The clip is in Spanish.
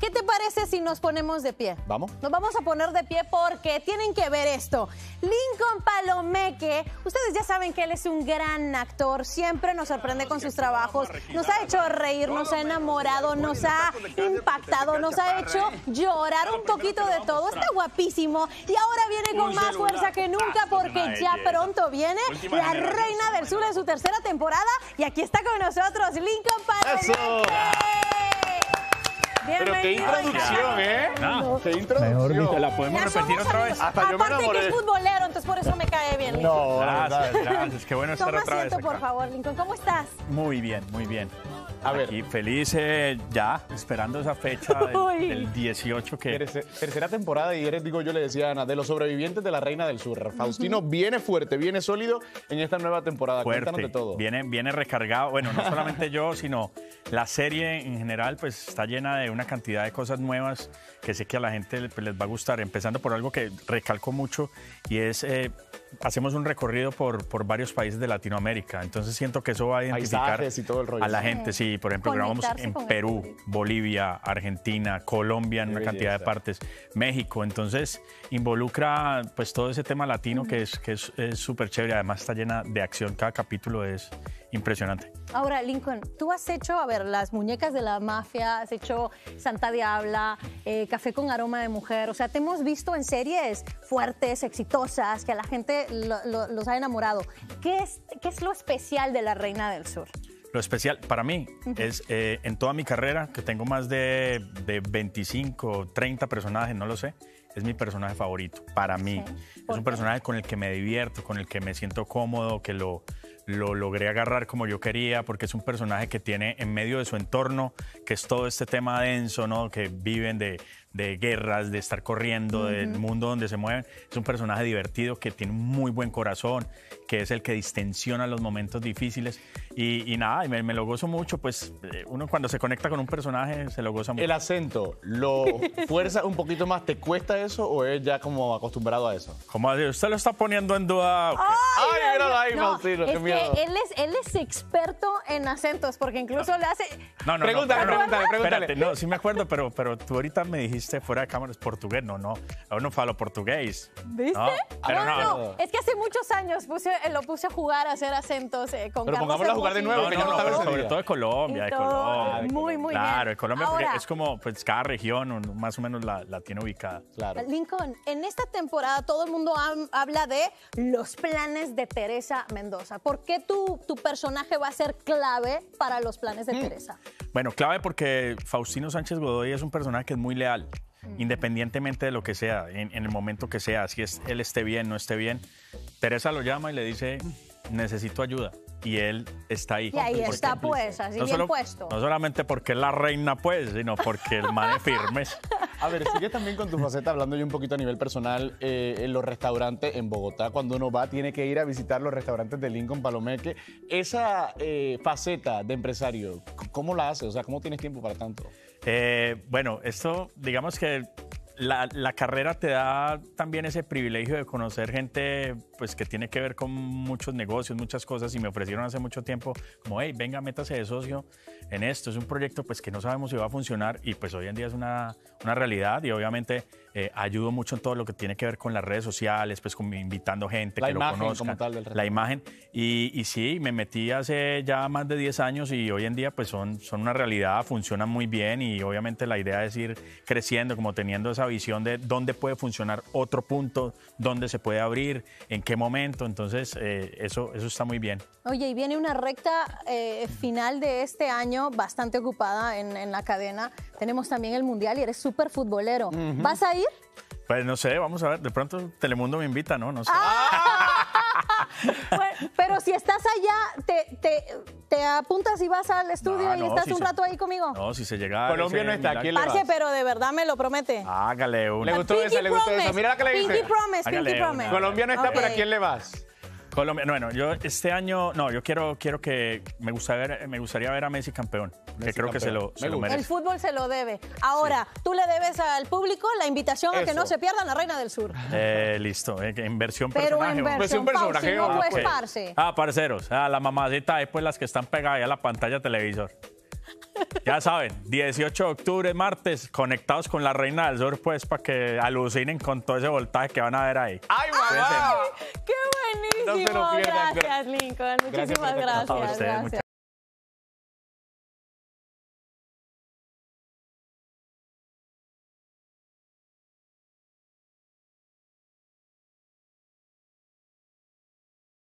¿qué te parece si nos ponemos de pie? ¿Vamos? Nos vamos a poner de pie porque tienen que ver esto. Lincoln Palomeque, ustedes ya saben que él es un gran actor, siempre nos sorprende con sus trabajos, nos ha hecho reír, nos ha enamorado, nos ha impactado, nos ha hecho llorar un poquito de todo. Está guapísimo y ahora viene con más fuerza que nunca porque ya pronto viene La Reina del Sur en su tercera temporada y aquí está con nosotros Lincoln Palomeque. ¡Eso! Pero qué introducción, ¿eh? No. Qué introducción. ¿Te la podemos repetir otra vez? Hasta yo me Aparte enamoré. que es futbolero, entonces por eso me cae bien, Lincoln. No, Gracias, gracias. Qué bueno estar Toma otra vez asiento, por acá. favor, Lincoln. ¿Cómo estás? Muy bien, muy bien. A ver. Aquí feliz ya, esperando esa fecha del 18 que... Tercera temporada y eres, digo yo, le decía a Ana, de los sobrevivientes de La Reina del Sur. Faustino viene fuerte, viene sólido en esta nueva temporada. Cuéntanos de Fuerte, todo. viene recargado. Bueno, no solamente yo, sino la serie en general, pues está llena de una cantidad de cosas nuevas que sé que a la gente pues, les va a gustar. Empezando por algo que recalco mucho y es, hacemos un recorrido por varios países de Latinoamérica. Entonces siento que eso va a identificar Paisajes y todo el rollo. a la gente. Sí, por ejemplo, grabamos Conectarse en con el Perú, público. Bolivia, Argentina, Colombia en Qué una cantidad de belleza. partes, México. Entonces involucra pues todo ese tema latino que es súper chévere. Además está llena de acción. Cada capítulo es impresionante. Ahora, Lincoln, tú has hecho, a ver, Las Muñecas de la Mafia, has hecho Santa Diabla, Café con Aroma de Mujer, o sea, te hemos visto en series fuertes, exitosas, que a la gente los ha enamorado. ¿Qué es lo especial de La Reina del Sur? Lo especial para mí es en toda mi carrera, que tengo más de 25, 30 personajes, no lo sé, es mi personaje favorito para mí. Sí. Es ¿Por un qué? personaje con el que me divierto, con el que me siento cómodo, que lo logré agarrar como yo quería, porque es un personaje que tiene en medio de su entorno, que es todo este tema denso, ¿no? Que viven de guerras, de estar corriendo, del mundo donde se mueven. Es un personaje divertido que tiene un muy buen corazón, que es el que distensiona los momentos difíciles. Y nada, me lo gozo mucho, pues uno cuando se conecta con un personaje se lo goza mucho. ¿El acento lo fuerza un poquito más? ¿Te cuesta eso o es ya como acostumbrado a eso? ¿Cómo así? ¿Usted lo está poniendo en duda? ¡Ay, míralo ahí, No, Faustino! es ¡Qué miedo! que él es experto en acentos, porque incluso le hace... No. Pregúntale. Espérate, no, sí me acuerdo, pero tú ahorita me dijiste fuera de cámaras portugués. No, eu no falo portugués. ¿Viste? No, pero no, es que hace muchos años lo puse a jugar a hacer acentos con Pero Carlos pongámoslo a jugar de nuevo, No, que ya no está sobre vencida. todo de Colombia, Y de todo. Colombia. Muy bien. Claro, de Colombia, porque Ahora, es como, pues, cada región más o menos la tiene ubicada. Claro. Lincoln, en esta temporada todo el mundo habla de los planes de Teresa Mendoza. ¿Por qué tu personaje va a ser clave para los planes de Teresa? Bueno, clave porque Faustino Sánchez Godoy es un personaje que es muy leal, independientemente de lo que sea, en el momento que sea, si él esté bien, no esté bien. Teresa lo llama y le dice, necesito ayuda. Y él está ahí. Y ahí Porque- está, pues, así no bien solo- puesto. No solamente porque es la reina, pues, sino porque el man es firme. A ver, sigue también con tu faceta, hablando yo un poquito a nivel personal, en los restaurantes en Bogotá. Cuando uno va, tiene que ir a visitar los restaurantes de Lincoln Palomeque. Esa faceta de empresario, ¿cómo la haces? O sea, ¿cómo tienes tiempo para tanto? Bueno, esto, digamos que la carrera te da también ese privilegio de conocer gente pues, que tiene que ver con muchos negocios, muchas cosas, y me ofrecieron hace mucho tiempo como, hey, venga, métase de socio en esto. Es un proyecto pues, que no sabemos si va a funcionar y pues hoy en día es una realidad y obviamente ayudo mucho en todo lo que tiene que ver con las redes sociales, pues como invitando gente La que lo imagen conozca. como tal del La restaurante. imagen. Y sí, me metí hace ya más de 10 años y hoy en día pues son una realidad, funcionan muy bien y obviamente la idea es ir creciendo, como teniendo esa visión de dónde puede funcionar otro punto, dónde se puede abrir, en qué momento. Entonces, eso está muy bien. Oye, y viene una recta final de este año bastante ocupada en la cadena. Tenemos también el Mundial y eres súper futbolero. ¿Vas a ir? Pues no sé, vamos a ver. De pronto Telemundo me invita, ¿no? No sé. Bueno, pero si estás allá, te apuntas y vas al estudio y No, estás si un se- rato ahí conmigo. No, si se llega a Colombia ese no está, milagro. ¿quién le Parce, vas? pero de verdad me lo promete. Hágale una. Le gustó Pinky esa, le gustó promise, esa. Mira la que le dice. Pinky promise, Hágale Pinky una. promise. Colombia no está, Ok. pero ¿a quién le vas? Colombia, bueno, yo este año, no, yo quiero que, me gustaría ver a Messi campeón, que Messi creo que se campeón. lo Me gusta. merece. El fútbol se lo debe. Ahora, tú le debes al público la invitación a que Eso. no se pierdan la Reina del Sur. Listo, en versión Pero personaje. en ¿o? versión personaje, Fauci, no ok. pues parce. Parceros, la mamacita es pues las que están pegadas ahí a la pantalla televisor. Ya saben, 18 de octubre, martes, conectados con la Reina del Sur, pues, para que alucinen con todo ese voltaje que van a ver ahí. ¡Ay, mamá! ¡Qué buenísimo! No se lo pierdan. Gracias, Lincoln. Muchísimas por estar con gracias. A ustedes, Gracias. muchas